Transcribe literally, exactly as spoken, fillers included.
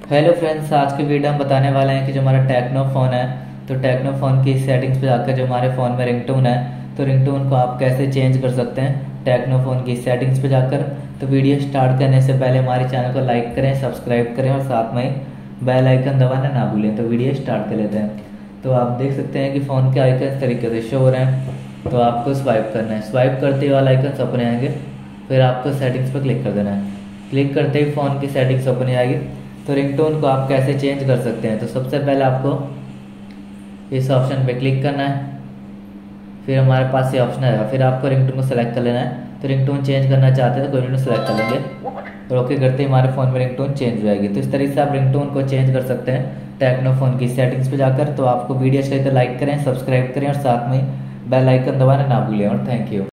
Hello friends, आज की video हम बताने वाले हैं कि जो हमारा टेक्नो फ़ोन है तो टेक्नो फ़ोन की सेटिंग्स पे जाकर जो हमारे फ़ोन में रिंगटोन है तो रिंगटोन को आप कैसे चेंज कर सकते हैं टेक्नो फ़ोन की सेटिंग्स पे जाकर। तो वीडियो स्टार्ट करने से पहले हमारे चैनल को लाइक करें, सब्सक्राइब करें और साथ में बेल आइकन दबाना ना भूलें। तो वीडियो स्टार्ट कर लेते हैं। तो आप देख सकते हैं कि फ़ोन के आइकन इस तरीके से शो हो रहे हैं। तो आपको स्वाइप करना है, स्वाइप करते ही वाला आइकन अपने आएंगे, फिर आपको सेटिंग्स पर क्लिक कर देना है। क्लिक करते ही फ़ोन की सेटिंग्स ओपन आएगी। तो रिंगटोन को आप कैसे चेंज कर सकते हैं, तो सबसे पहले आपको इस ऑप्शन पे क्लिक करना है, फिर हमारे पास ये ऑप्शन आएगा, फिर आपको रिंगटोन को सेलेक्ट कर लेना है। तो रिंगटोन चेंज करना चाहते हैं तो कोई रिंगटोन सेलेक्ट कर लेंगे और ओके करते ही हमारे फ़ोन में रिंगटोन चेंज हो जाएगी। तो इस तरीके से आप रिंगटोन को चेंज कर सकते हैं टेक्नो फ़ोन की सेटिंग्स पे जाकर। तो आपको वीडियो अच्छी लगे तो लाइक करें, सब्सक्राइब करें और साथ में बेल आइकन दबाना ना भूलें। और थैंक यू।